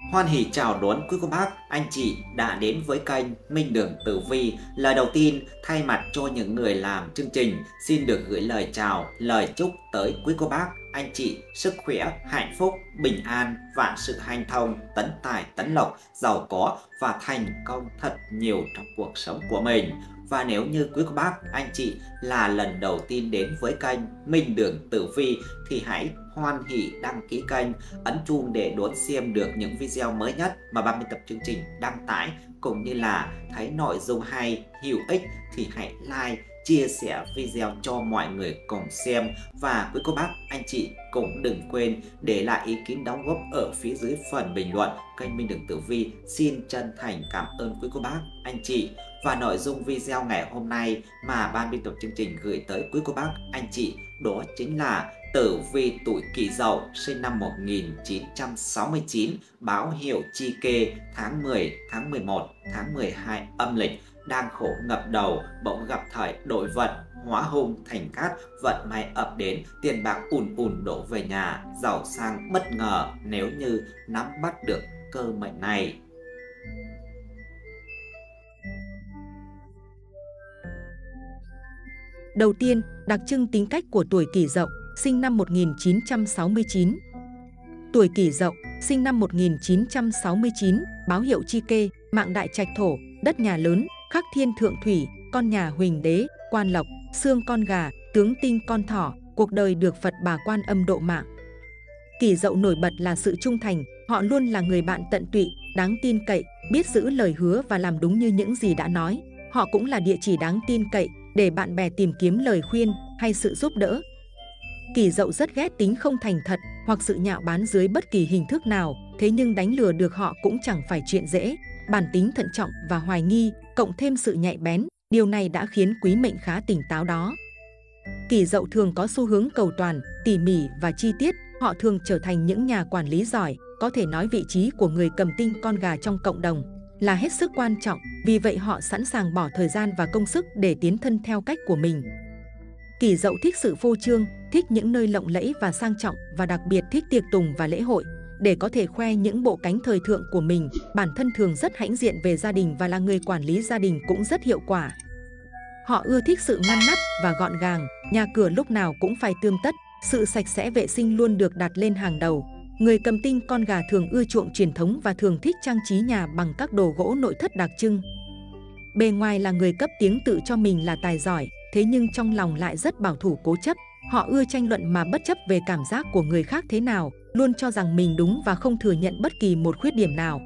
Hoan hỉ chào đón quý cô bác, anh chị đã đến với kênh Minh Đường Tử Vi. Lời đầu tiên, thay mặt cho những người làm chương trình, xin được gửi lời chào, lời chúc tới quý cô bác, anh chị sức khỏe, hạnh phúc, bình an, vạn sự hanh thông, tấn tài, tấn lộc, giàu có và thành công thật nhiều trong cuộc sống của mình. Và nếu như quý cô bác, anh chị là lần đầu tiên đến với kênh Minh Đường Tử Vi thì hãy hoan hỉ đăng ký kênh, ấn chuông để đón xem được những video mới nhất mà ban biên tập chương trình đăng tải, cũng như là thấy nội dung hay, hữu ích thì hãy like, chia sẻ video cho mọi người cùng xem. Và quý cô bác, anh chị cũng đừng quên để lại ý kiến đóng góp ở phía dưới phần bình luận. Kênh Minh Đường Tử Vi xin chân thành cảm ơn quý cô bác, anh chị. Và nội dung video ngày hôm nay mà ban biên tập chương trình gửi tới quý cô bác, anh chị đó chính là tử vi tuổi Kỷ Dậu sinh năm 1969, báo hiệu chi kê tháng 10, tháng 11, tháng 12 âm lịch, đang khổ ngập đầu, bỗng gặp thời đổi vận, hóa hung thành cát, vận may ập đến, tiền bạc ùn ùn đổ về nhà, giàu sang bất ngờ nếu như nắm bắt được cơ mệnh này. Đầu tiên, đặc trưng tính cách của tuổi Kỷ Dậu, sinh năm 1969. Tuổi Kỷ Dậu, sinh năm 1969, báo hiệu chi kê, mạng đại trạch thổ, đất nhà lớn, khắc thiên thượng thủy, con nhà huỳnh đế, quan lộc, xương con gà, tướng tinh con thỏ, cuộc đời được Phật bà quan âm độ mạng. Kỷ Dậu nổi bật là sự trung thành, họ luôn là người bạn tận tụy, đáng tin cậy, biết giữ lời hứa và làm đúng như những gì đã nói. Họ cũng là địa chỉ đáng tin cậy để bạn bè tìm kiếm lời khuyên hay sự giúp đỡ. Kỷ Dậu rất ghét tính không thành thật hoặc sự nhạo báng dưới bất kỳ hình thức nào, thế nhưng đánh lừa được họ cũng chẳng phải chuyện dễ. Bản tính thận trọng và hoài nghi, cộng thêm sự nhạy bén, điều này đã khiến quý mệnh khá tỉnh táo đó. Kỷ Dậu thường có xu hướng cầu toàn, tỉ mỉ và chi tiết, họ thường trở thành những nhà quản lý giỏi, có thể nói vị trí của người cầm tinh con gà trong cộng đồng là hết sức quan trọng, vì vậy họ sẵn sàng bỏ thời gian và công sức để tiến thân theo cách của mình. Kỷ Dậu thích sự phô trương, thích những nơi lộng lẫy và sang trọng và đặc biệt thích tiệc tùng và lễ hội. Để có thể khoe những bộ cánh thời thượng của mình, bản thân thường rất hãnh diện về gia đình và là người quản lý gia đình cũng rất hiệu quả. Họ ưa thích sự ngăn nắp và gọn gàng, nhà cửa lúc nào cũng phải tươm tất, sự sạch sẽ vệ sinh luôn được đặt lên hàng đầu. Người cầm tinh con gà thường ưa chuộng truyền thống và thường thích trang trí nhà bằng các đồ gỗ nội thất đặc trưng. Bề ngoài là người cấp tiếng tự cho mình là tài giỏi, thế nhưng trong lòng lại rất bảo thủ cố chấp. Họ ưa tranh luận mà bất chấp về cảm giác của người khác thế nào, luôn cho rằng mình đúng và không thừa nhận bất kỳ một khuyết điểm nào.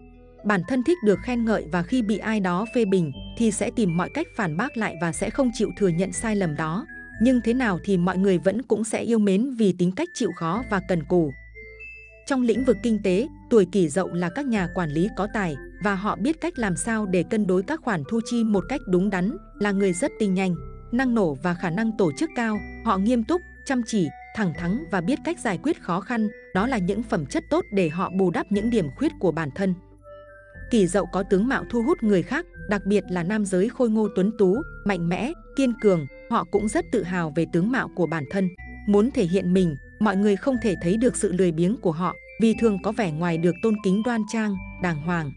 Bản thân thích được khen ngợi và khi bị ai đó phê bình thì sẽ tìm mọi cách phản bác lại và sẽ không chịu thừa nhận sai lầm đó. Nhưng thế nào thì mọi người vẫn cũng sẽ yêu mến vì tính cách chịu khó và cần cù. Trong lĩnh vực kinh tế, tuổi Kỷ Dậu là các nhà quản lý có tài và họ biết cách làm sao để cân đối các khoản thu chi một cách đúng đắn, là người rất tinh nhanh, năng nổ và khả năng tổ chức cao. Họ nghiêm túc, chăm chỉ, thẳng thắn và biết cách giải quyết khó khăn, đó là những phẩm chất tốt để họ bù đắp những điểm khuyết của bản thân. Kỷ Dậu có tướng mạo thu hút người khác, đặc biệt là nam giới khôi ngô tuấn tú, mạnh mẽ, kiên cường, họ cũng rất tự hào về tướng mạo của bản thân. Muốn thể hiện mình, mọi người không thể thấy được sự lười biếng của họ, vì thường có vẻ ngoài được tôn kính đoan trang, đàng hoàng.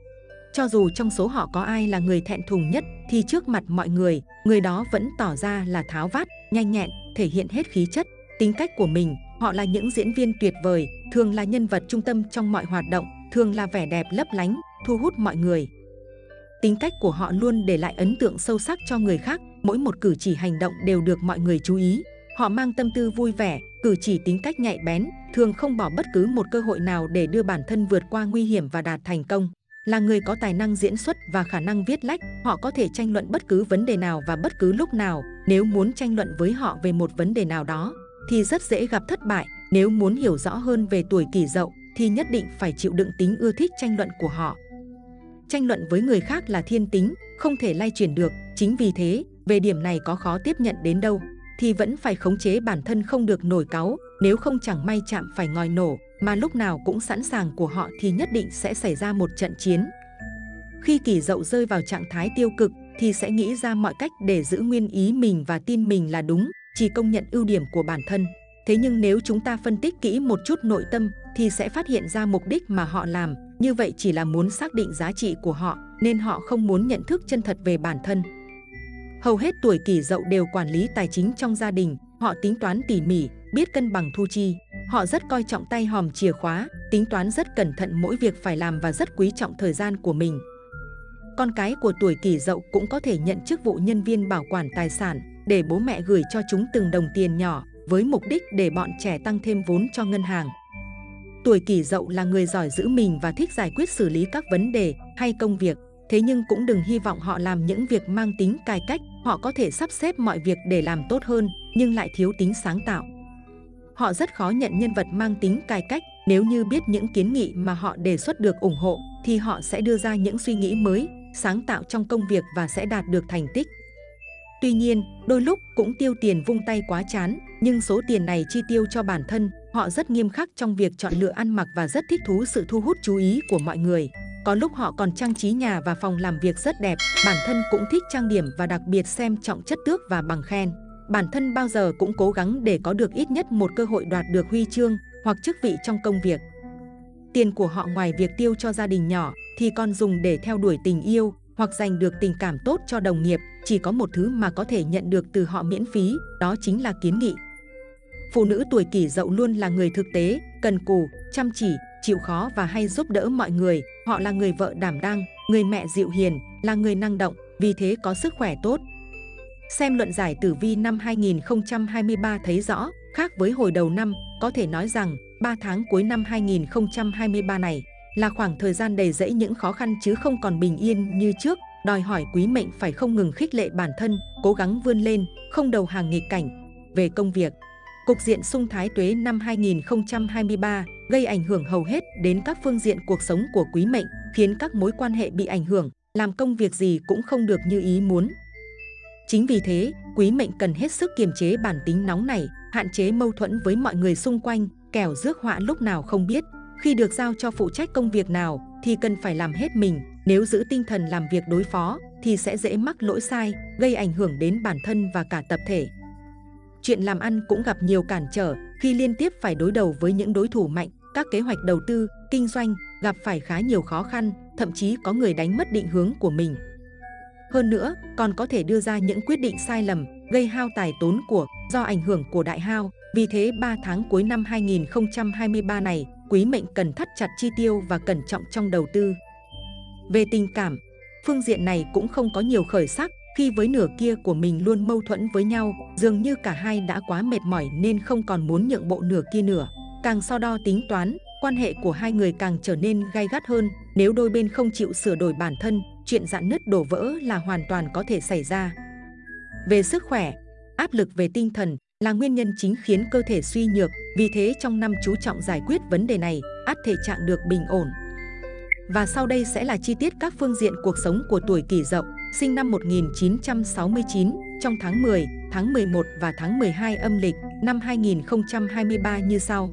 Cho dù trong số họ có ai là người thẹn thùng nhất, thì trước mặt mọi người, người đó vẫn tỏ ra là tháo vát, nhanh nhẹn, thể hiện hết khí chất, tính cách của mình. Họ là những diễn viên tuyệt vời, thường là nhân vật trung tâm trong mọi hoạt động, thường là vẻ đẹp lấp lánh, thu hút mọi người. Tính cách của họ luôn để lại ấn tượng sâu sắc cho người khác, mỗi một cử chỉ hành động đều được mọi người chú ý. Họ mang tâm tư vui vẻ, cử chỉ tính cách nhạy bén, thường không bỏ bất cứ một cơ hội nào để đưa bản thân vượt qua nguy hiểm và đạt thành công. Là người có tài năng diễn xuất và khả năng viết lách, họ có thể tranh luận bất cứ vấn đề nào và bất cứ lúc nào. Nếu muốn tranh luận với họ về một vấn đề nào đó, thì rất dễ gặp thất bại. Nếu muốn hiểu rõ hơn về tuổi Kỷ Dậu, thì nhất định phải chịu đựng tính ưa thích tranh luận của họ. Tranh luận với người khác là thiên tính, không thể lay chuyển được. Chính vì thế, về điểm này có khó tiếp nhận đến đâu, thì vẫn phải khống chế bản thân không được nổi cáu, nếu không chẳng may chạm phải ngòi nổ, mà lúc nào cũng sẵn sàng của họ thì nhất định sẽ xảy ra một trận chiến. Khi Kỷ Dậu rơi vào trạng thái tiêu cực thì sẽ nghĩ ra mọi cách để giữ nguyên ý mình và tin mình là đúng, chỉ công nhận ưu điểm của bản thân. Thế nhưng nếu chúng ta phân tích kỹ một chút nội tâm thì sẽ phát hiện ra mục đích mà họ làm như vậy chỉ là muốn xác định giá trị của họ, nên họ không muốn nhận thức chân thật về bản thân. Hầu hết tuổi Kỷ Dậu đều quản lý tài chính trong gia đình, họ tính toán tỉ mỉ, biết cân bằng thu chi. Họ rất coi trọng tay hòm chìa khóa, tính toán rất cẩn thận mỗi việc phải làm và rất quý trọng thời gian của mình. Con cái của tuổi Kỷ Dậu cũng có thể nhận chức vụ nhân viên bảo quản tài sản để bố mẹ gửi cho chúng từng đồng tiền nhỏ với mục đích để bọn trẻ tăng thêm vốn cho ngân hàng. Tuổi Kỷ Dậu là người giỏi giữ mình và thích giải quyết xử lý các vấn đề hay công việc. Thế nhưng cũng đừng hy vọng họ làm những việc mang tính cải cách. Họ có thể sắp xếp mọi việc để làm tốt hơn nhưng lại thiếu tính sáng tạo. Họ rất khó nhận nhân vật mang tính cải cách. Nếu như biết những kiến nghị mà họ đề xuất được ủng hộ thì họ sẽ đưa ra những suy nghĩ mới, sáng tạo trong công việc và sẽ đạt được thành tích. Tuy nhiên, đôi lúc cũng tiêu tiền vung tay quá chán, nhưng số tiền này chi tiêu cho bản thân. Họ rất nghiêm khắc trong việc chọn lựa ăn mặc và rất thích thú sự thu hút chú ý của mọi người. Có lúc họ còn trang trí nhà và phòng làm việc rất đẹp, bản thân cũng thích trang điểm và đặc biệt xem trọng chất tước và bằng khen. Bản thân bao giờ cũng cố gắng để có được ít nhất một cơ hội đoạt được huy chương hoặc chức vị trong công việc. Tiền của họ ngoài việc tiêu cho gia đình nhỏ thì còn dùng để theo đuổi tình yêu hoặc giành được tình cảm tốt cho đồng nghiệp. Chỉ có một thứ mà có thể nhận được từ họ miễn phí, đó chính là kiến nghị. Phụ nữ tuổi Kỷ Dậu luôn là người thực tế, cần cù, chăm chỉ, chịu khó và hay giúp đỡ mọi người. Họ là người vợ đảm đang, người mẹ dịu hiền, là người năng động, vì thế có sức khỏe tốt. Xem luận giải tử vi năm 2023 thấy rõ, khác với hồi đầu năm, có thể nói rằng 3 tháng cuối năm 2023 này là khoảng thời gian đầy rẫy những khó khăn chứ không còn bình yên như trước, đòi hỏi quý mệnh phải không ngừng khích lệ bản thân, cố gắng vươn lên, không đầu hàng nghịch cảnh. Về công việc, cục diện xung thái tuế năm 2023 gây ảnh hưởng hầu hết đến các phương diện cuộc sống của quý mệnh, khiến các mối quan hệ bị ảnh hưởng, làm công việc gì cũng không được như ý muốn. Chính vì thế, quý mệnh cần hết sức kiềm chế bản tính nóng này, hạn chế mâu thuẫn với mọi người xung quanh, kẻo rước họa lúc nào không biết. Khi được giao cho phụ trách công việc nào thì cần phải làm hết mình, nếu giữ tinh thần làm việc đối phó thì sẽ dễ mắc lỗi sai, gây ảnh hưởng đến bản thân và cả tập thể. Chuyện làm ăn cũng gặp nhiều cản trở khi liên tiếp phải đối đầu với những đối thủ mạnh, các kế hoạch đầu tư, kinh doanh gặp phải khá nhiều khó khăn, thậm chí có người đánh mất định hướng của mình. Hơn nữa, còn có thể đưa ra những quyết định sai lầm, gây hao tài tốn của do ảnh hưởng của đại hao. Vì thế 3 tháng cuối năm 2023 này, quý mệnh cần thắt chặt chi tiêu và cẩn trọng trong đầu tư. Về tình cảm, phương diện này cũng không có nhiều khởi sắc, khi với nửa kia của mình luôn mâu thuẫn với nhau, dường như cả hai đã quá mệt mỏi nên không còn muốn nhượng bộ nửa kia nữa. Càng so đo tính toán, quan hệ của hai người càng trở nên gay gắt hơn. Nếu đôi bên không chịu sửa đổi bản thân, chuyện rạn nứt đổ vỡ là hoàn toàn có thể xảy ra. Về sức khỏe, áp lực về tinh thần là nguyên nhân chính khiến cơ thể suy nhược. Vì thế trong năm chú trọng giải quyết vấn đề này, ắt thể trạng được bình ổn. Và sau đây sẽ là chi tiết các phương diện cuộc sống của tuổi Kỷ Dậu, sinh năm 1969, trong tháng 10, tháng 11 và tháng 12 âm lịch năm 2023 như sau.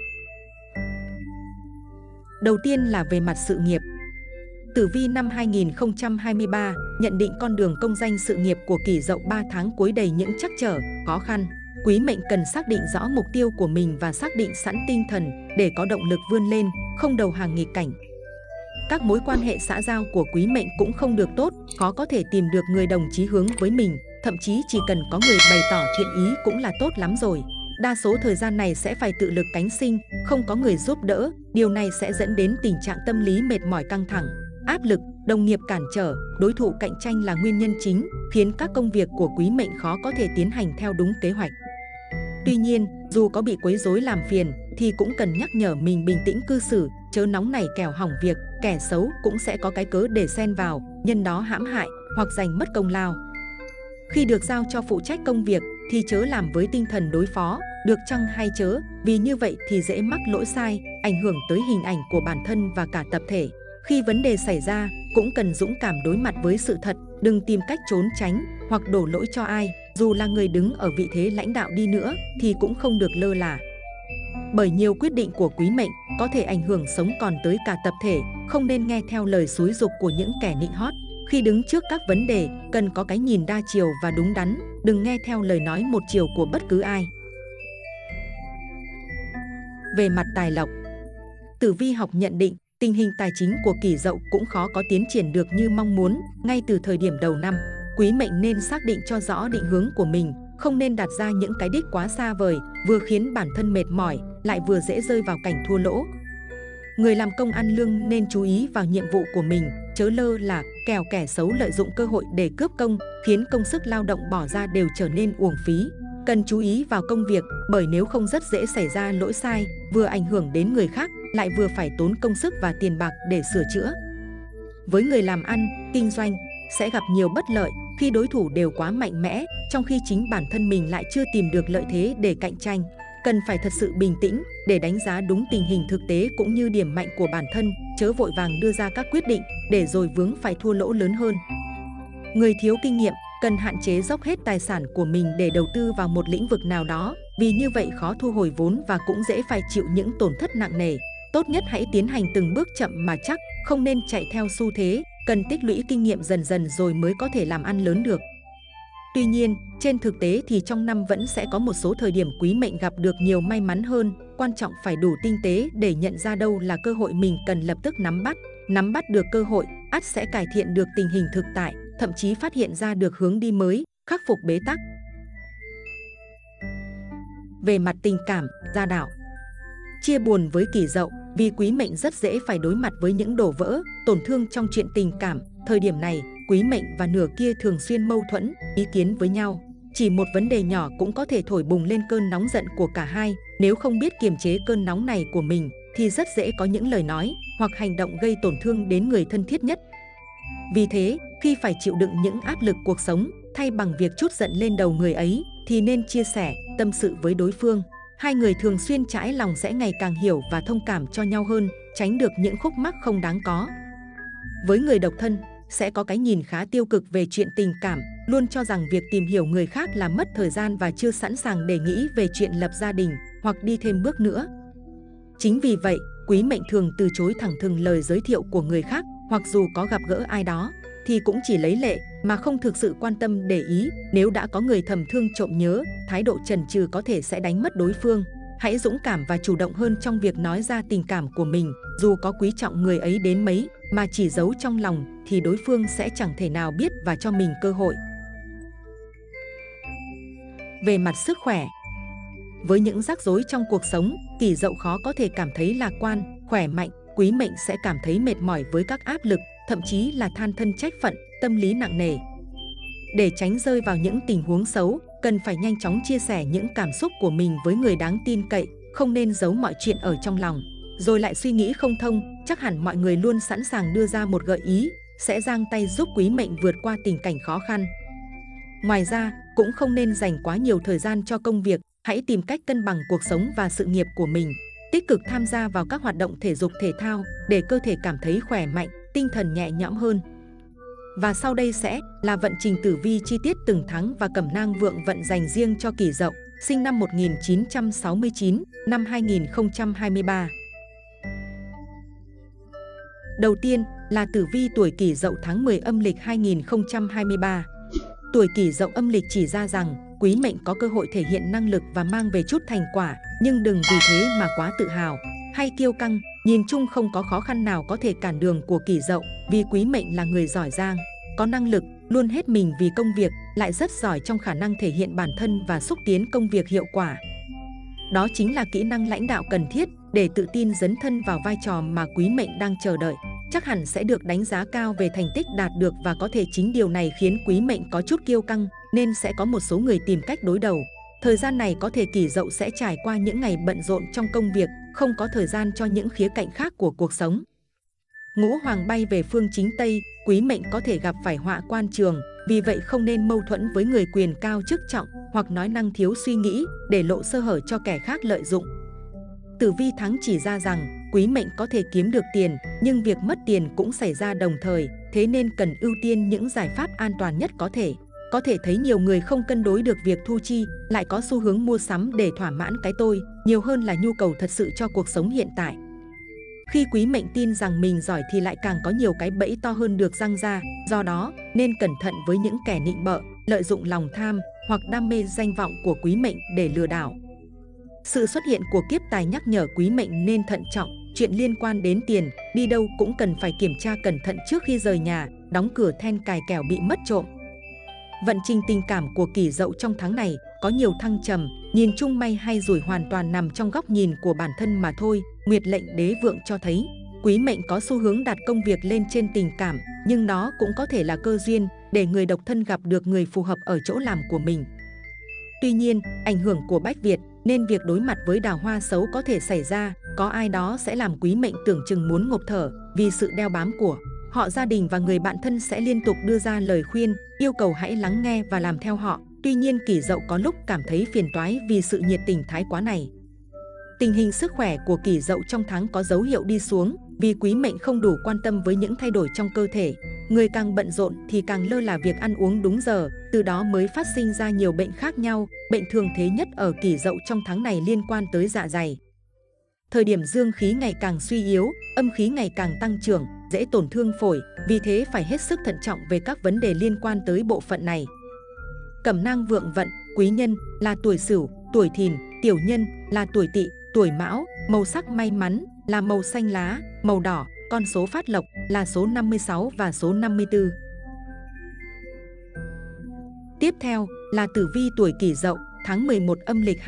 Đầu tiên là về mặt sự nghiệp. Tử vi năm 2023 nhận định con đường công danh sự nghiệp của Kỷ Dậu 3 tháng cuối đầy những trắc trở, khó khăn. Quý mệnh cần xác định rõ mục tiêu của mình và xác định sẵn tinh thần để có động lực vươn lên, không đầu hàng nghịch cảnh. Các mối quan hệ xã giao của quý mệnh cũng không được tốt, khó có thể tìm được người đồng chí hướng với mình, thậm chí chỉ cần có người bày tỏ thiện ý cũng là tốt lắm rồi. Đa số thời gian này sẽ phải tự lực cánh sinh, không có người giúp đỡ, điều này sẽ dẫn đến tình trạng tâm lý mệt mỏi căng thẳng, áp lực, đồng nghiệp cản trở, đối thủ cạnh tranh là nguyên nhân chính, khiến các công việc của quý mệnh khó có thể tiến hành theo đúng kế hoạch. Tuy nhiên, dù có bị quấy rối làm phiền, thì cũng cần nhắc nhở mình bình tĩnh cư xử, chớ nóng nảy kẻo hỏng việc, kẻ xấu cũng sẽ có cái cớ để xen vào, nhân đó hãm hại hoặc giành mất công lao. Khi được giao cho phụ trách công việc thì chớ làm với tinh thần đối phó, được chăng hay chớ, vì như vậy thì dễ mắc lỗi sai, ảnh hưởng tới hình ảnh của bản thân và cả tập thể. Khi vấn đề xảy ra, cũng cần dũng cảm đối mặt với sự thật, đừng tìm cách trốn tránh hoặc đổ lỗi cho ai, dù là người đứng ở vị thế lãnh đạo đi nữa thì cũng không được lơ là. Bởi nhiều quyết định của quý mệnh có thể ảnh hưởng sống còn tới cả tập thể, không nên nghe theo lời xúi giục của những kẻ nịnh hót. Khi đứng trước các vấn đề, cần có cái nhìn đa chiều và đúng đắn, đừng nghe theo lời nói một chiều của bất cứ ai. Về mặt tài lộc, tử vi học nhận định tình hình tài chính của Kỷ Dậu cũng khó có tiến triển được như mong muốn. Ngay từ thời điểm đầu năm, quý mệnh nên xác định cho rõ định hướng của mình, không nên đặt ra những cái đích quá xa vời, vừa khiến bản thân mệt mỏi, lại vừa dễ rơi vào cảnh thua lỗ. Người làm công ăn lương nên chú ý vào nhiệm vụ của mình, chớ lơ là, kẻo kẻ xấu lợi dụng cơ hội để cướp công, khiến công sức lao động bỏ ra đều trở nên uổng phí. Cần chú ý vào công việc, bởi nếu không rất dễ xảy ra lỗi sai, vừa ảnh hưởng đến người khác, lại vừa phải tốn công sức và tiền bạc để sửa chữa. Với người làm ăn, kinh doanh, sẽ gặp nhiều bất lợi khi đối thủ đều quá mạnh mẽ, trong khi chính bản thân mình lại chưa tìm được lợi thế để cạnh tranh. Cần phải thật sự bình tĩnh để đánh giá đúng tình hình thực tế cũng như điểm mạnh của bản thân, chớ vội vàng đưa ra các quyết định để rồi vướng phải thua lỗ lớn hơn. Người thiếu kinh nghiệm cần hạn chế dốc hết tài sản của mình để đầu tư vào một lĩnh vực nào đó, vì như vậy khó thu hồi vốn và cũng dễ phải chịu những tổn thất nặng nề. Tốt nhất hãy tiến hành từng bước chậm mà chắc, không nên chạy theo xu thế, cần tích lũy kinh nghiệm dần dần rồi mới có thể làm ăn lớn được. Tuy nhiên, trên thực tế thì trong năm vẫn sẽ có một số thời điểm quý mệnh gặp được nhiều may mắn hơn, quan trọng phải đủ tinh tế để nhận ra đâu là cơ hội mình cần lập tức nắm bắt được cơ hội, ắt sẽ cải thiện được tình hình thực tại, thậm chí phát hiện ra được hướng đi mới, khắc phục bế tắc. Về mặt tình cảm, gia đạo, chia buồn với Kỷ Dậu vì quý mệnh rất dễ phải đối mặt với những đổ vỡ, tổn thương trong chuyện tình cảm. Thời điểm này, quý mệnh và nửa kia thường xuyên mâu thuẫn, ý kiến với nhau. Chỉ một vấn đề nhỏ cũng có thể thổi bùng lên cơn nóng giận của cả hai. Nếu không biết kiềm chế cơn nóng này của mình, thì rất dễ có những lời nói hoặc hành động gây tổn thương đến người thân thiết nhất. Vì thế, khi phải chịu đựng những áp lực cuộc sống, thay bằng việc trút giận lên đầu người ấy, thì nên chia sẻ, tâm sự với đối phương. Hai người thường xuyên trải lòng sẽ ngày càng hiểu và thông cảm cho nhau hơn, tránh được những khúc mắc không đáng có. Với người độc thân, sẽ có cái nhìn khá tiêu cực về chuyện tình cảm, luôn cho rằng việc tìm hiểu người khác là mất thời gian và chưa sẵn sàng để nghĩ về chuyện lập gia đình hoặc đi thêm bước nữa. Chính vì vậy, quý mệnh thường từ chối thẳng thừng lời giới thiệu của người khác, hoặc dù có gặp gỡ ai đó, thì cũng chỉ lấy lệ mà không thực sự quan tâm để ý. Nếu đã có người thầm thương trộm nhớ, thái độ chần chừ có thể sẽ đánh mất đối phương. Hãy dũng cảm và chủ động hơn trong việc nói ra tình cảm của mình, dù có quý trọng người ấy đến mấy, mà chỉ giấu trong lòng thì đối phương sẽ chẳng thể nào biết và cho mình cơ hội. Về mặt sức khỏe, với những rắc rối trong cuộc sống, Kỷ Dậu khó có thể cảm thấy lạc quan, khỏe mạnh. Quý mệnh sẽ cảm thấy mệt mỏi với các áp lực, thậm chí là than thân trách phận, tâm lý nặng nề. Để tránh rơi vào những tình huống xấu, cần phải nhanh chóng chia sẻ những cảm xúc của mình với người đáng tin cậy, không nên giấu mọi chuyện ở trong lòng, rồi lại suy nghĩ không thông. Chắc hẳn mọi người luôn sẵn sàng đưa ra một gợi ý, sẽ giang tay giúp quý mệnh vượt qua tình cảnh khó khăn. Ngoài ra, cũng không nên dành quá nhiều thời gian cho công việc, hãy tìm cách cân bằng cuộc sống và sự nghiệp của mình. Tích cực tham gia vào các hoạt động thể dục thể thao để cơ thể cảm thấy khỏe mạnh, tinh thần nhẹ nhõm hơn. Và sau đây sẽ là vận trình tử vi chi tiết từng tháng và cẩm nang vượng vận dành riêng cho Kỷ Dậu, sinh năm 1969, năm 2023. Đầu tiên là tử vi tuổi Kỷ Dậu tháng 10 âm lịch 2023. Tuổi Kỷ Dậu âm lịch chỉ ra rằng quý mệnh có cơ hội thể hiện năng lực và mang về chút thành quả, nhưng đừng vì thế mà quá tự hào hay kiêu căng. Nhìn chung không có khó khăn nào có thể cản đường của Kỷ Dậu, vì quý mệnh là người giỏi giang, có năng lực, luôn hết mình vì công việc, lại rất giỏi trong khả năng thể hiện bản thân và xúc tiến công việc hiệu quả. Đó chính là kỹ năng lãnh đạo cần thiết để tự tin dấn thân vào vai trò mà quý mệnh đang chờ đợi. Chắc hẳn sẽ được đánh giá cao về thành tích đạt được, và có thể chính điều này khiến quý mệnh có chút kiêu căng, nên sẽ có một số người tìm cách đối đầu. Thời gian này có thể Kỷ Dậu sẽ trải qua những ngày bận rộn trong công việc, không có thời gian cho những khía cạnh khác của cuộc sống. Ngũ hoàng bay về phương chính Tây, quý mệnh có thể gặp phải họa quan trường, vì vậy không nên mâu thuẫn với người quyền cao chức trọng hoặc nói năng thiếu suy nghĩ để lộ sơ hở cho kẻ khác lợi dụng. Tử vi tháng chỉ ra rằng quý mệnh có thể kiếm được tiền, nhưng việc mất tiền cũng xảy ra đồng thời, thế nên cần ưu tiên những giải pháp an toàn nhất có thể. Có thể thấy nhiều người không cân đối được việc thu chi, lại có xu hướng mua sắm để thỏa mãn cái tôi, nhiều hơn là nhu cầu thật sự cho cuộc sống hiện tại. Khi quý mệnh tin rằng mình giỏi thì lại càng có nhiều cái bẫy to hơn được giăng ra, do đó nên cẩn thận với những kẻ nịnh bợ, lợi dụng lòng tham hoặc đam mê danh vọng của quý mệnh để lừa đảo. Sự xuất hiện của kiếp tài nhắc nhở quý mệnh nên thận trọng, chuyện liên quan đến tiền, đi đâu cũng cần phải kiểm tra cẩn thận trước khi rời nhà, đóng cửa then cài kẻo bị mất trộm. Vận trình tình cảm của Kỷ Dậu trong tháng này có nhiều thăng trầm, nhìn chung may hay rủi hoàn toàn nằm trong góc nhìn của bản thân mà thôi. Nguyệt lệnh đế vượng cho thấy, quý mệnh có xu hướng đặt công việc lên trên tình cảm, nhưng nó cũng có thể là cơ duyên để người độc thân gặp được người phù hợp ở chỗ làm của mình. Tuy nhiên, ảnh hưởng của Bách Việt nên việc đối mặt với đào hoa xấu có thể xảy ra, có ai đó sẽ làm quý mệnh tưởng chừng muốn ngộp thở vì sự đeo bám của họ. Gia đình và người bạn thân sẽ liên tục đưa ra lời khuyên, yêu cầu hãy lắng nghe và làm theo họ. Tuy nhiên, Kỷ Dậu có lúc cảm thấy phiền toái vì sự nhiệt tình thái quá này. Tình hình sức khỏe của Kỷ Dậu trong tháng có dấu hiệu đi xuống vì quý mệnh không đủ quan tâm với những thay đổi trong cơ thể. Người càng bận rộn thì càng lơ là việc ăn uống đúng giờ, từ đó mới phát sinh ra nhiều bệnh khác nhau. Bệnh thường thế nhất ở Kỷ Dậu trong tháng này liên quan tới dạ dày. Thời điểm dương khí ngày càng suy yếu, âm khí ngày càng tăng trưởng, dễ tổn thương phổi, vì thế phải hết sức thận trọng về các vấn đề liên quan tới bộ phận này. Cẩm nang vượng vận, quý nhân là tuổi Sửu, tuổi Thìn, tiểu nhân là tuổi Tỵ, tuổi Mão, màu sắc may mắn là màu xanh lá, màu đỏ, con số phát lộc là số 56 và số 54. Tiếp theo là tử vi tuổi Kỷ Dậu, tháng 11 âm lịch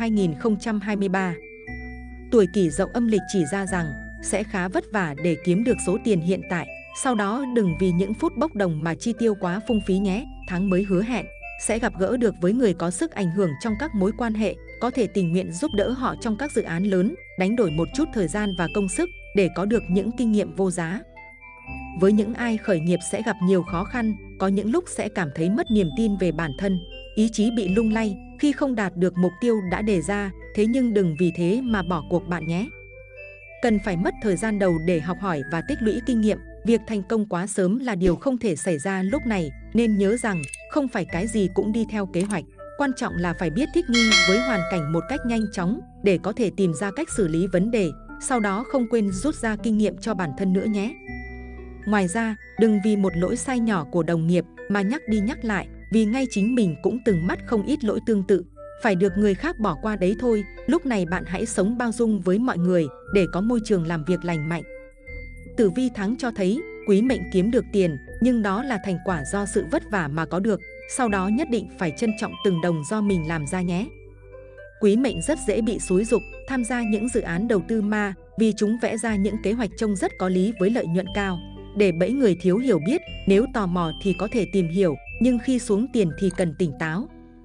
2023. Tuổi Kỷ Dậu âm lịch chỉ ra rằng sẽ khá vất vả để kiếm được số tiền hiện tại, sau đó đừng vì những phút bốc đồng mà chi tiêu quá phung phí nhé. Tháng mới hứa hẹn sẽ gặp gỡ được với người có sức ảnh hưởng trong các mối quan hệ, có thể tình nguyện giúp đỡ họ trong các dự án lớn, đánh đổi một chút thời gian và công sức để có được những kinh nghiệm vô giá. Với những ai khởi nghiệp sẽ gặp nhiều khó khăn, có những lúc sẽ cảm thấy mất niềm tin về bản thân, ý chí bị lung lay khi không đạt được mục tiêu đã đề ra, thế nhưng đừng vì thế mà bỏ cuộc bạn nhé. Cần phải mất thời gian đầu để học hỏi và tích lũy kinh nghiệm, việc thành công quá sớm là điều không thể xảy ra lúc này, nên nhớ rằng không phải cái gì cũng đi theo kế hoạch. Quan trọng là phải biết thích nghi với hoàn cảnh một cách nhanh chóng để có thể tìm ra cách xử lý vấn đề, sau đó không quên rút ra kinh nghiệm cho bản thân nữa nhé. Ngoài ra, đừng vì một lỗi sai nhỏ của đồng nghiệp mà nhắc đi nhắc lại, vì ngay chính mình cũng từng mắc không ít lỗi tương tự, phải được người khác bỏ qua đấy thôi. Lúc này bạn hãy sống bao dung với mọi người để có môi trường làm việc lành mạnh. Tử vi tháng cho thấy, quý mệnh kiếm được tiền, nhưng đó là thành quả do sự vất vả mà có được, sau đó nhất định phải trân trọng từng đồng do mình làm ra nhé. Quý mệnh rất dễ bị xúi giục tham gia những dự án đầu tư ma vì chúng vẽ ra những kế hoạch trông rất có lý với lợi nhuận cao. Để bẫy người thiếu hiểu biết, nếu tò mò thì có thể tìm hiểu, nhưng khi xuống tiền thì cần tỉnh táo.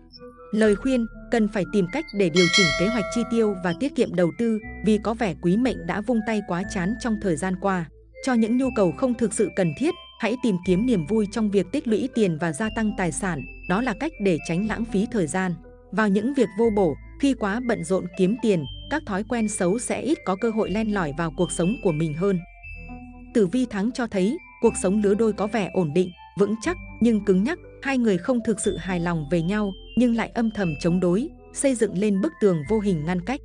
Lời khuyên, cần phải tìm cách để điều chỉnh kế hoạch chi tiêu và tiết kiệm đầu tư, vì có vẻ quý mệnh đã vung tay quá chán trong thời gian qua. Cho những nhu cầu không thực sự cần thiết, hãy tìm kiếm niềm vui trong việc tích lũy tiền và gia tăng tài sản, đó là cách để tránh lãng phí thời gian vào những việc vô bổ. Khi quá bận rộn kiếm tiền, các thói quen xấu sẽ ít có cơ hội len lỏi vào cuộc sống của mình hơn. Tử vi tháng cho thấy, cuộc sống lứa đôi có vẻ ổn định, vững chắc nhưng cứng nhắc, hai người không thực sự hài lòng về nhau nhưng lại âm thầm chống đối, xây dựng lên bức tường vô hình ngăn cách.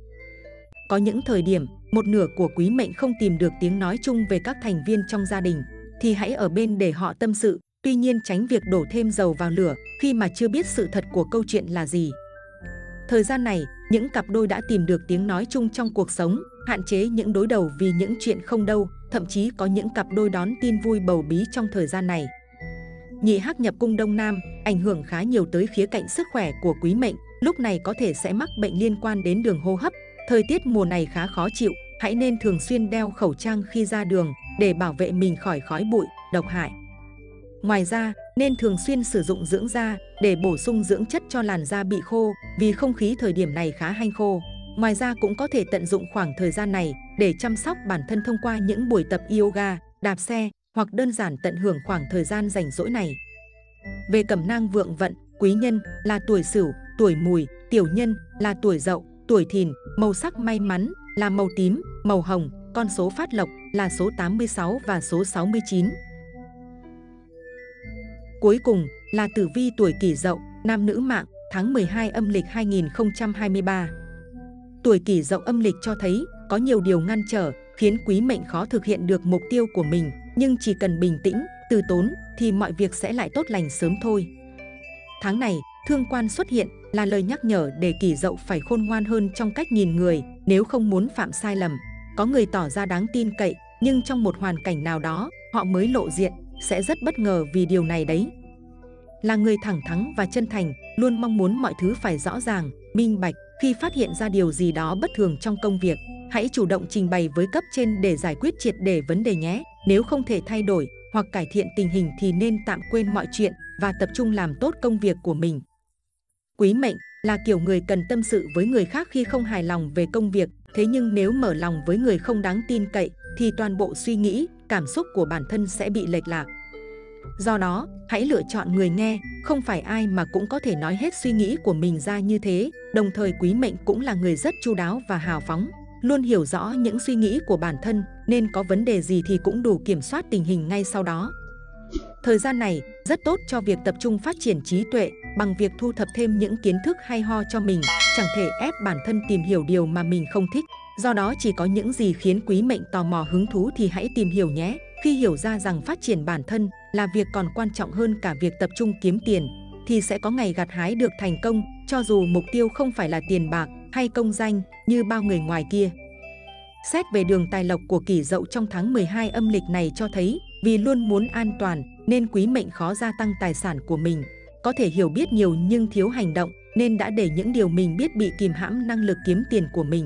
Có những thời điểm, một nửa của quý mệnh không tìm được tiếng nói chung về các thành viên trong gia đình, thì hãy ở bên để họ tâm sự, tuy nhiên tránh việc đổ thêm dầu vào lửa khi mà chưa biết sự thật của câu chuyện là gì. Thời gian này, những cặp đôi đã tìm được tiếng nói chung trong cuộc sống, hạn chế những đối đầu vì những chuyện không đâu, thậm chí có những cặp đôi đón tin vui bầu bí trong thời gian này. Nhị hắc nhập cung Đông Nam, ảnh hưởng khá nhiều tới khía cạnh sức khỏe của quý mệnh, lúc này có thể sẽ mắc bệnh liên quan đến đường hô hấp. Thời tiết mùa này khá khó chịu, hãy nên thường xuyên đeo khẩu trang khi ra đường để bảo vệ mình khỏi khói bụi, độc hại. Ngoài ra, nên thường xuyên sử dụng dưỡng da để bổ sung dưỡng chất cho làn da bị khô, vì không khí thời điểm này khá hanh khô. Ngoài ra cũng có thể tận dụng khoảng thời gian này để chăm sóc bản thân thông qua những buổi tập yoga, đạp xe hoặc đơn giản tận hưởng khoảng thời gian rảnh rỗi này. Về cẩm nang vượng vận, quý nhân là tuổi Sửu, tuổi Mùi, tiểu nhân là tuổi Dậu, tuổi Thìn, màu sắc may mắn là màu tím, màu hồng, con số phát lộc là số 86 và số 69. Cuối cùng là tử vi tuổi Kỷ Dậu, nam nữ mạng, tháng 12 âm lịch 2023. Tuổi Kỷ Dậu âm lịch cho thấy có nhiều điều ngăn trở, khiến quý mệnh khó thực hiện được mục tiêu của mình, nhưng chỉ cần bình tĩnh, từ tốn thì mọi việc sẽ lại tốt lành sớm thôi. Tháng này, Thương quan xuất hiện là lời nhắc nhở để Kỷ Dậu phải khôn ngoan hơn trong cách nhìn người, nếu không muốn phạm sai lầm. Có người tỏ ra đáng tin cậy, nhưng trong một hoàn cảnh nào đó, họ mới lộ diện, sẽ rất bất ngờ vì điều này đấy. Là người thẳng thắn và chân thành, luôn mong muốn mọi thứ phải rõ ràng, minh bạch. Khi phát hiện ra điều gì đó bất thường trong công việc, hãy chủ động trình bày với cấp trên để giải quyết triệt để vấn đề nhé. Nếu không thể thay đổi hoặc cải thiện tình hình thì nên tạm quên mọi chuyện và tập trung làm tốt công việc của mình. Quý mệnh là kiểu người cần tâm sự với người khác khi không hài lòng về công việc. Thế nhưng nếu mở lòng với người không đáng tin cậy thì toàn bộ suy nghĩ, cảm xúc của bản thân sẽ bị lệch lạc. Do đó, hãy lựa chọn người nghe, không phải ai mà cũng có thể nói hết suy nghĩ của mình ra như thế. Đồng thời quý mệnh cũng là người rất chu đáo và hào phóng, luôn hiểu rõ những suy nghĩ của bản thân, nên có vấn đề gì thì cũng đủ kiểm soát tình hình ngay sau đó. Thời gian này rất tốt cho việc tập trung phát triển trí tuệ bằng việc thu thập thêm những kiến thức hay ho cho mình, chẳng thể ép bản thân tìm hiểu điều mà mình không thích. Do đó chỉ có những gì khiến quý mệnh tò mò hứng thú thì hãy tìm hiểu nhé. Khi hiểu ra rằng phát triển bản thân là việc còn quan trọng hơn cả việc tập trung kiếm tiền, thì sẽ có ngày gặt hái được thành công, cho dù mục tiêu không phải là tiền bạc hay công danh như bao người ngoài kia. Xét về đường tài lộc của Kỷ Dậu trong tháng 12 âm lịch này cho thấy, vì luôn muốn an toàn nên quý mệnh khó gia tăng tài sản của mình. Có thể hiểu biết nhiều nhưng thiếu hành động, nên đã để những điều mình biết bị kìm hãm năng lực kiếm tiền của mình.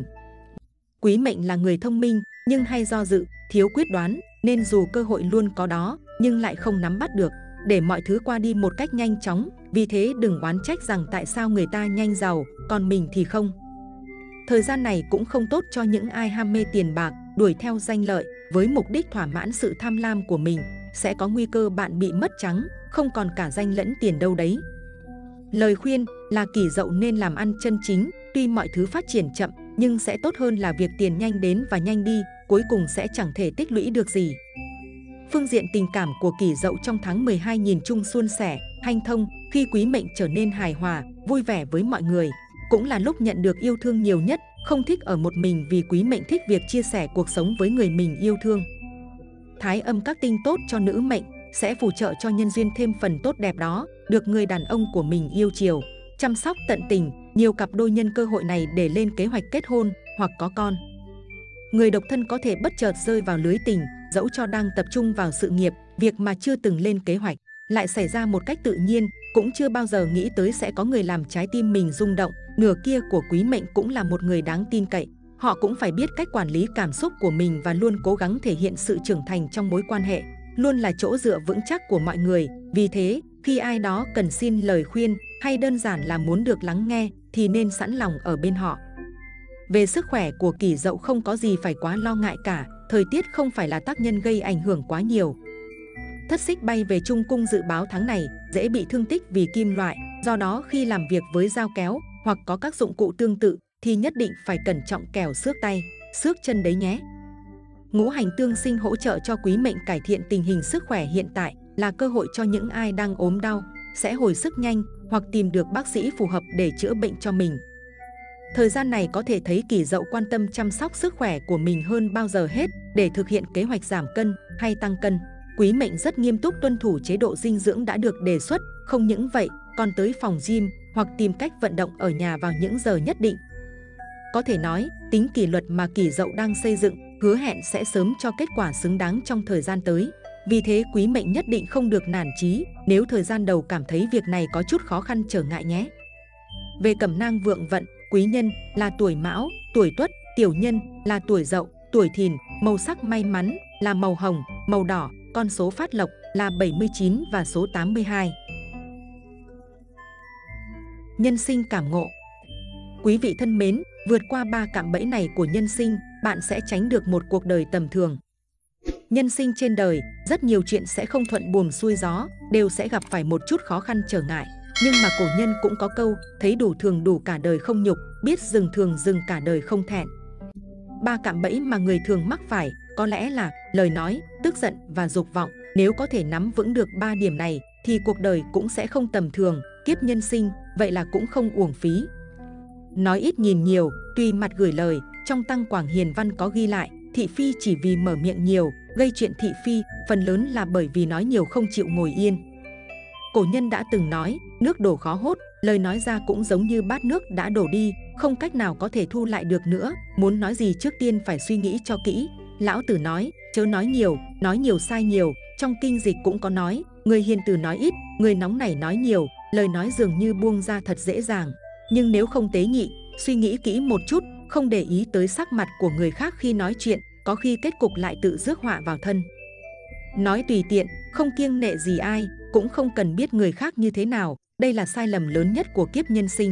Quý mệnh là người thông minh nhưng hay do dự, thiếu quyết đoán, nên dù cơ hội luôn có đó nhưng lại không nắm bắt được, để mọi thứ qua đi một cách nhanh chóng. Vì thế đừng oán trách rằng tại sao người ta nhanh giàu, còn mình thì không. Thời gian này cũng không tốt cho những ai ham mê tiền bạc, đuổi theo danh lợi với mục đích thỏa mãn sự tham lam của mình. Sẽ có nguy cơ bạn bị mất trắng, không còn cả danh lẫn tiền đâu đấy. Lời khuyên là Kỷ Dậu nên làm ăn chân chính, tuy mọi thứ phát triển chậm nhưng sẽ tốt hơn là việc tiền nhanh đến và nhanh đi, cuối cùng sẽ chẳng thể tích lũy được gì. Phương diện tình cảm của Kỷ Dậu trong tháng 12 nhìn chung suôn sẻ, hanh thông, khi quý mệnh trở nên hài hòa, vui vẻ với mọi người. Cũng là lúc nhận được yêu thương nhiều nhất, không thích ở một mình vì quý mệnh thích việc chia sẻ cuộc sống với người mình yêu thương. Thái âm các tinh tốt cho nữ mệnh sẽ phù trợ cho nhân duyên thêm phần tốt đẹp đó, được người đàn ông của mình yêu chiều, chăm sóc tận tình. Nhiều cặp đôi nhân cơ hội này để lên kế hoạch kết hôn hoặc có con. Người độc thân có thể bất chợt rơi vào lưới tình, dẫu cho đang tập trung vào sự nghiệp, việc mà chưa từng lên kế hoạch lại xảy ra một cách tự nhiên, cũng chưa bao giờ nghĩ tới sẽ có người làm trái tim mình rung động. Nửa kia của quý mệnh cũng là một người đáng tin cậy. Họ cũng phải biết cách quản lý cảm xúc của mình và luôn cố gắng thể hiện sự trưởng thành trong mối quan hệ, luôn là chỗ dựa vững chắc của mọi người. Vì thế, khi ai đó cần xin lời khuyên hay đơn giản là muốn được lắng nghe thì nên sẵn lòng ở bên họ. Về sức khỏe của Kỷ Dậu không có gì phải quá lo ngại cả, thời tiết không phải là tác nhân gây ảnh hưởng quá nhiều. Thất xích bay về Trung cung dự báo tháng này dễ bị thương tích vì kim loại, do đó khi làm việc với dao kéo hoặc có các dụng cụ tương tự thì nhất định phải cẩn trọng kẻo xước tay, xước chân đấy nhé. Ngũ hành tương sinh hỗ trợ cho quý mệnh cải thiện tình hình sức khỏe hiện tại, là cơ hội cho những ai đang ốm đau sẽ hồi sức nhanh hoặc tìm được bác sĩ phù hợp để chữa bệnh cho mình. Thời gian này có thể thấy Kỷ Dậu quan tâm chăm sóc sức khỏe của mình hơn bao giờ hết để thực hiện kế hoạch giảm cân hay tăng cân. Quý mệnh rất nghiêm túc tuân thủ chế độ dinh dưỡng đã được đề xuất, không những vậy còn tới phòng gym hoặc tìm cách vận động ở nhà vào những giờ nhất định. Có thể nói, tính kỷ luật mà Kỷ Dậu đang xây dựng hứa hẹn sẽ sớm cho kết quả xứng đáng trong thời gian tới. Vì thế quý mệnh nhất định không được nản chí nếu thời gian đầu cảm thấy việc này có chút khó khăn trở ngại nhé. Về cẩm nang vượng vận, quý nhân là tuổi Mão, tuổi Tuất, tiểu nhân là tuổi Dậu, tuổi Thìn, màu sắc may mắn là màu hồng, màu đỏ, con số phát lộc là 79 và số 82. Nhân sinh cảm ngộ. Quý vị thân mến, vượt qua 3 cạm bẫy này của nhân sinh, bạn sẽ tránh được một cuộc đời tầm thường. Nhân sinh trên đời, rất nhiều chuyện sẽ không thuận buồm xuôi gió, đều sẽ gặp phải một chút khó khăn trở ngại. Nhưng mà cổ nhân cũng có câu, thấy đủ thường đủ cả đời không nhục, biết dừng thường dừng cả đời không thẹn. 3 cạm bẫy mà người thường mắc phải có lẽ là lời nói, tức giận và dục vọng. Nếu có thể nắm vững được 3 điểm này thì cuộc đời cũng sẽ không tầm thường, kiếp nhân sinh vậy là cũng không uổng phí. Nói ít nhìn nhiều, tùy mặt gửi lời. Trong Tăng Quảng Hiền Văn có ghi lại, thị phi chỉ vì mở miệng nhiều gây chuyện thị phi, phần lớn là bởi vì nói nhiều không chịu ngồi yên. Cổ nhân đã từng nói, nước đổ khó hốt, lời nói ra cũng giống như bát nước đã đổ đi, không cách nào có thể thu lại được nữa, muốn nói gì trước tiên phải suy nghĩ cho kỹ. Lão Tử nói, chớ nói nhiều sai nhiều, trong kinh dịch cũng có nói, người hiền từ nói ít, người nóng nảy nói nhiều, lời nói dường như buông ra thật dễ dàng. Nhưng nếu không tế nhị, suy nghĩ kỹ một chút, không để ý tới sắc mặt của người khác khi nói chuyện, có khi kết cục lại tự rước họa vào thân. Nói tùy tiện, không kiêng nệ gì ai, cũng không cần biết người khác như thế nào, đây là sai lầm lớn nhất của kiếp nhân sinh.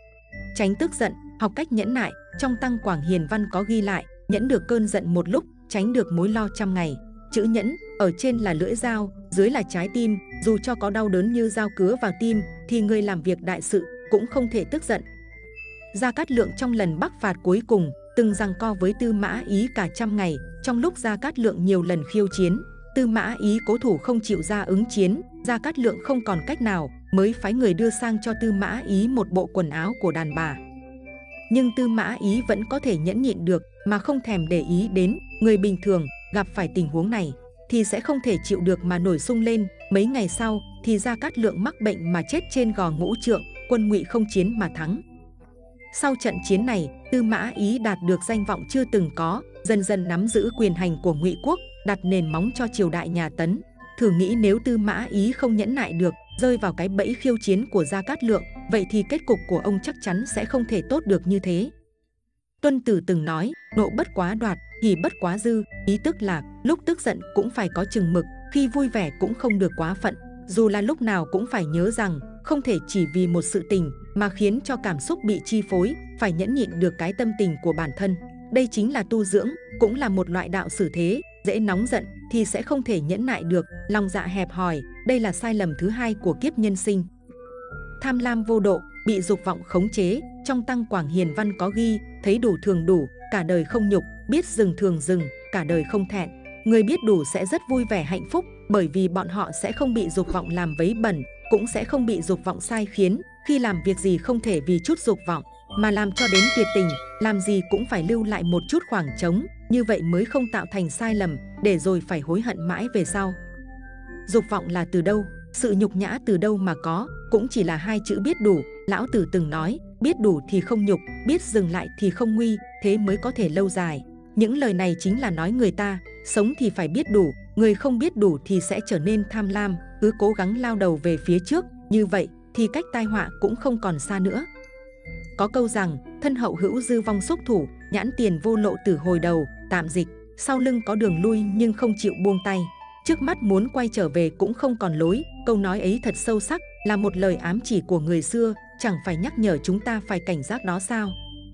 Tránh tức giận, học cách nhẫn nại, trong Tăng Quảng Hiền Văn có ghi lại, nhẫn được cơn giận một lúc, tránh được mối lo trăm ngày. Chữ nhẫn, ở trên là lưỡi dao, dưới là trái tim, dù cho có đau đớn như dao cứa vào tim, thì người làm việc đại sự cũng không thể tức giận. Gia Cát Lượng trong lần bắc phạt cuối cùng, từng giằng co với Tư Mã Ý cả trăm ngày, trong lúc Gia Cát Lượng nhiều lần khiêu chiến, Tư Mã Ý cố thủ không chịu ra ứng chiến, Gia Cát Lượng không còn cách nào, mới phái người đưa sang cho Tư Mã Ý một bộ quần áo của đàn bà. Nhưng Tư Mã Ý vẫn có thể nhẫn nhịn được, mà không thèm để ý đến. Người bình thường gặp phải tình huống này thì sẽ không thể chịu được mà nổi sung lên. Mấy ngày sau thì Gia Cát Lượng mắc bệnh mà chết trên gò Ngũ Trượng, quân Ngụy không chiến mà thắng. Sau trận chiến này, Tư Mã Ý đạt được danh vọng chưa từng có, dần dần nắm giữ quyền hành của Ngụy quốc, đặt nền móng cho triều đại nhà Tấn. Thử nghĩ nếu Tư Mã Ý không nhẫn nại được, rơi vào cái bẫy khiêu chiến của Gia Cát Lượng, vậy thì kết cục của ông chắc chắn sẽ không thể tốt được như thế. Tuân Tử từng nói, nộ bất quá đoạt, hỉ bất quá dư, ý tức là lúc tức giận cũng phải có chừng mực, khi vui vẻ cũng không được quá phận. Dù là lúc nào cũng phải nhớ rằng, không thể chỉ vì một sự tình mà khiến cho cảm xúc bị chi phối, phải nhẫn nhịn được cái tâm tình của bản thân. Đây chính là tu dưỡng, cũng là một loại đạo xử thế. Dễ nóng giận thì sẽ không thể nhẫn nại được, lòng dạ hẹp hòi, đây là sai lầm thứ hai của kiếp nhân sinh. Tham lam vô độ, bị dục vọng khống chế, trong Tăng Quảng Hiền Văn có ghi, thấy đủ thường đủ, cả đời không nhục, biết dừng thường dừng, cả đời không thẹn. Người biết đủ sẽ rất vui vẻ hạnh phúc, bởi vì bọn họ sẽ không bị dục vọng làm vấy bẩn, cũng sẽ không bị dục vọng sai khiến. Khi làm việc gì không thể vì chút dục vọng mà làm cho đến tuyệt tình, làm gì cũng phải lưu lại một chút khoảng trống, như vậy mới không tạo thành sai lầm, để rồi phải hối hận mãi về sau. Dục vọng là từ đâu, sự nhục nhã từ đâu mà có, cũng chỉ là hai chữ biết đủ. Lão Tử từng nói, biết đủ thì không nhục, biết dừng lại thì không nguy, thế mới có thể lâu dài. Những lời này chính là nói người ta, sống thì phải biết đủ, người không biết đủ thì sẽ trở nên tham lam, cứ cố gắng lao đầu về phía trước, như vậy thì cách tai họa cũng không còn xa nữa. Có câu rằng, thân hậu hữu dư vong xúc thủ, nhãn tiền vô lộ từ hồi đầu, tạm dịch, sau lưng có đường lui nhưng không chịu buông tay, trước mắt muốn quay trở về cũng không còn lối. Câu nói ấy thật sâu sắc, là một lời ám chỉ của người xưa, chẳng phải nhắc nhở chúng ta phải cảnh giác đó sao?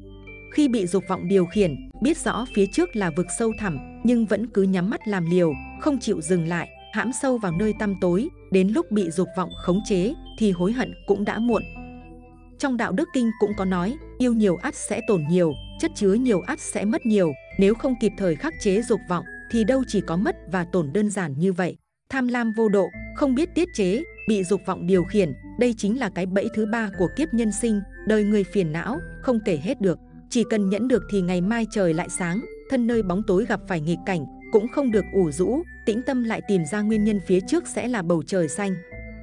Khi bị dục vọng điều khiển, biết rõ phía trước là vực sâu thẳm, nhưng vẫn cứ nhắm mắt làm liều, không chịu dừng lại, hãm sâu vào nơi tăm tối, đến lúc bị dục vọng khống chế thì hối hận cũng đã muộn. Trong Đạo Đức Kinh cũng có nói, yêu nhiều ắt sẽ tổn nhiều, chất chứa nhiều ắt sẽ mất nhiều. Nếu không kịp thời khắc chế dục vọng thì đâu chỉ có mất và tổn đơn giản như vậy. Tham lam vô độ, không biết tiết chế, bị dục vọng điều khiển, đây chính là cái bẫy thứ ba của kiếp nhân sinh. Đời người phiền não, không kể hết được. Chỉ cần nhẫn được thì ngày mai trời lại sáng, thân nơi bóng tối gặp phải nghịch cảnh, cũng không được ủ rũ, tĩnh tâm lại tìm ra nguyên nhân phía trước sẽ là bầu trời xanh.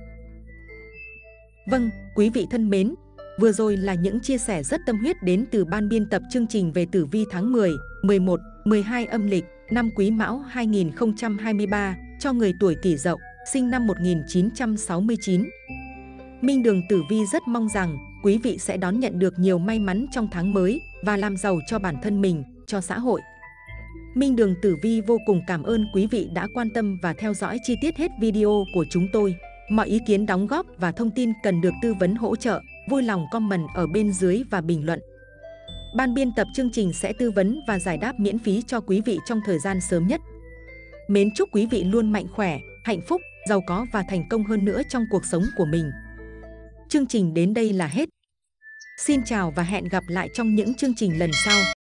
Vâng, quý vị thân mến, vừa rồi là những chia sẻ rất tâm huyết đến từ ban biên tập chương trình về tử vi tháng 10, 11, 12 âm lịch, năm Quý Mão 2023 cho người tuổi Kỷ Dậu, sinh năm 1969. Minh Đường Tử Vi rất mong rằng quý vị sẽ đón nhận được nhiều may mắn trong tháng mới và làm giàu cho bản thân mình, cho xã hội. Minh Đường Tử Vi vô cùng cảm ơn quý vị đã quan tâm và theo dõi chi tiết hết video của chúng tôi. Mọi ý kiến đóng góp và thông tin cần được tư vấn hỗ trợ, vui lòng comment ở bên dưới và bình luận. Ban biên tập chương trình sẽ tư vấn và giải đáp miễn phí cho quý vị trong thời gian sớm nhất. Mến chúc quý vị luôn mạnh khỏe, hạnh phúc, giàu có và thành công hơn nữa trong cuộc sống của mình. Chương trình đến đây là hết. Xin chào và hẹn gặp lại trong những chương trình lần sau.